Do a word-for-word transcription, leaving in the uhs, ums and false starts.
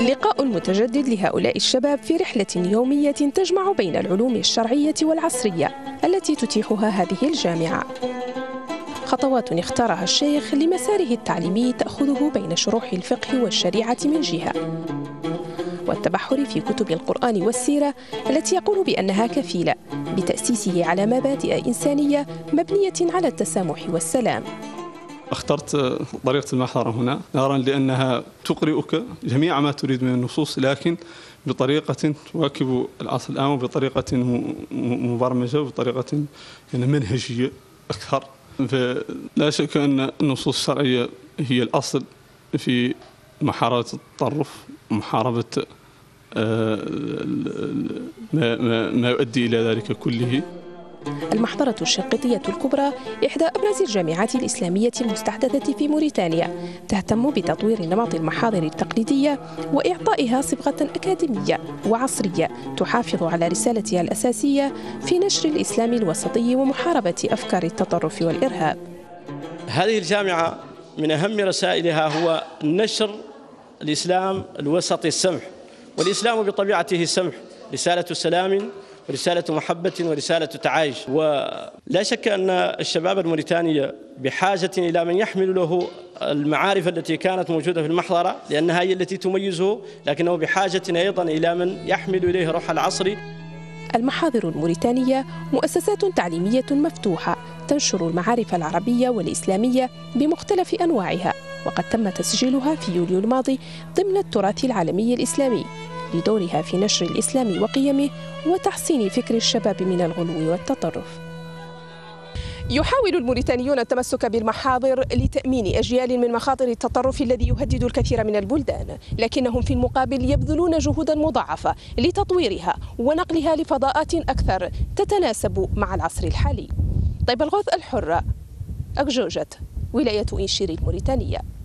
لقاء متجدد لهؤلاء الشباب في رحلة يومية تجمع بين العلوم الشرعية والعصرية التي تتيحها هذه الجامعة. خطوات اختارها الشيخ لمساره التعليمي تأخذه بين شروح الفقه والشريعة من جهة، والتبحر في كتب القرآن والسيرة التي يقول بأنها كفيلة بتأسيسه على مبادئ إنسانية مبنية على التسامح والسلام. اخترت طريقة المحضرة هنا نظرا لأنها تقرئك جميع ما تريد من النصوص، لكن بطريقة تواكب العصر الآن، وبطريقة مبرمجة، وبطريقة يعني منهجية أكثر. فلا شك أن النصوص الشرعية هي الأصل في محاربة التطرف ومحاربة ما يؤدي إلى ذلك كله. المحضرة الشنقيطية الكبرى إحدى أبرز الجامعات الإسلامية المستحدثة في موريتانيا، تهتم بتطوير نمط المحاضر التقليدية وإعطائها صبغة أكاديمية وعصرية تحافظ على رسالتها الأساسية في نشر الإسلام الوسطي ومحاربة أفكار التطرف والإرهاب. هذه الجامعة من أهم رسائلها هو نشر الإسلام الوسطي السمح، والإسلام بطبيعته السمح، رسالة سلام ورسالة محبة ورسالة تعايش. ولا شك أن الشباب الموريتاني بحاجة إلى من يحمل له المعارف التي كانت موجودة في المحضرة، لأنها هي التي تميزه، لكنه بحاجة أيضا إلى من يحمل إليه روح العصر. المحاضر الموريتانية مؤسسات تعليمية مفتوحة تنشر المعارف العربية والإسلامية بمختلف أنواعها، وقد تم تسجيلها في يوليو الماضي ضمن التراث العالمي الإسلامي لدورها في نشر الإسلام وقيمه وتحسين فكر الشباب من الغلو والتطرف. يحاول الموريتانيون التمسك بالمحاضر لتأمين أجيال من مخاطر التطرف الذي يهدد الكثير من البلدان، لكنهم في المقابل يبذلون جهودا مضاعفة لتطويرها ونقلها لفضاءات أكثر تتناسب مع العصر الحالي. طيب الغوث الحرة، أكجوجة، ولاية إنشيري الموريتانية.